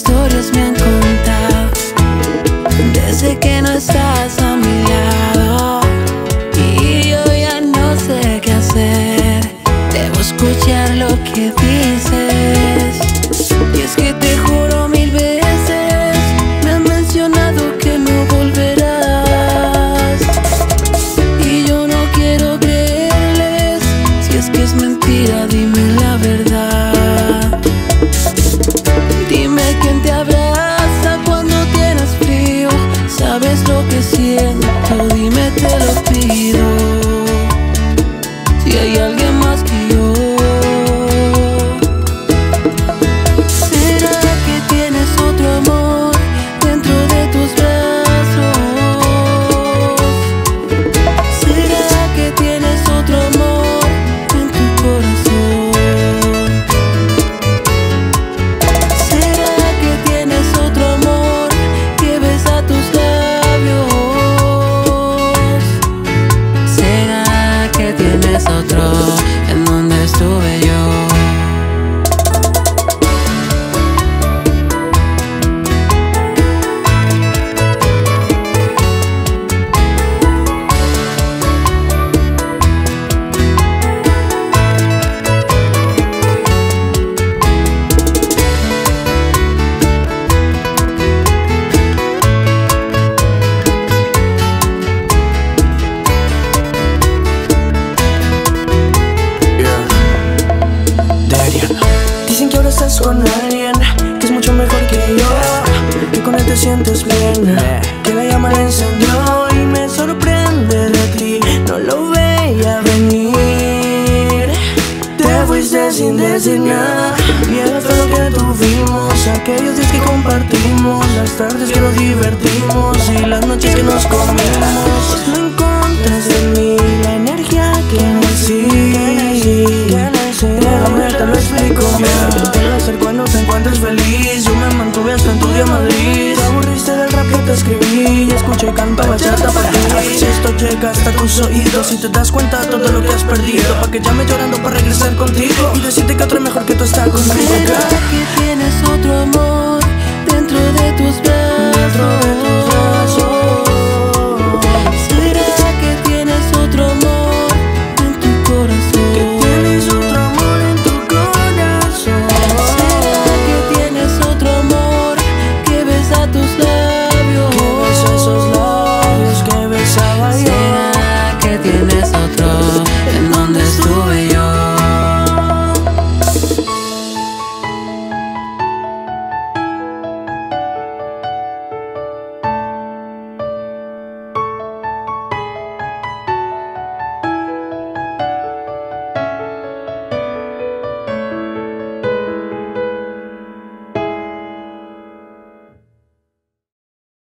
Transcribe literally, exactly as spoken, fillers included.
historias me han contado desde que no estás a mi lado, y yo ya no sé qué hacer. Debo escuchar lo que dices, y es que te juro mil veces me han mencionado que no volverás, y yo no quiero creerles. Si es que es mentira, dime la verdad. Dime quién te abraza cuando tienes frío. Sabes lo que siento, dime, te lo pido. Si hay alguien más que yo. ¿Será que tienes otro amor dentro de tus brazos? ¿Será que tienes otro amor en tu corazón? ¿Será que tienes otro amor que besa tus labios? ¿Será que tienes otro en donde estuve yo? Dicen que ahora estás con alguien que es mucho mejor que yo, que con él te sientes bien, que la llama la encendió, y me sorprende de ti, no lo veía venir. Te fuiste sin decir nada, vieras todo lo que tuvimos, aquellos días que compartimos, las tardes que nos divertimos y las noches que nos comimos. No encontrás en mí la energía que nací. Déjame, te lo explico, mira. ¿Qué vas a hacer cuando te encuentres feliz? Yo me mantuve hasta en tu día Madrid. Te aburriste del rap que te escribí, y escuché y canto bachata para ti. Si esto llega hasta tus oídos y te das cuenta de todo lo que has perdido, pa' que llame llorando para regresar contigo y decirte que otro es mejor que tú está conmigo. ¿Será que tienes otro amor dentro de tus brazos?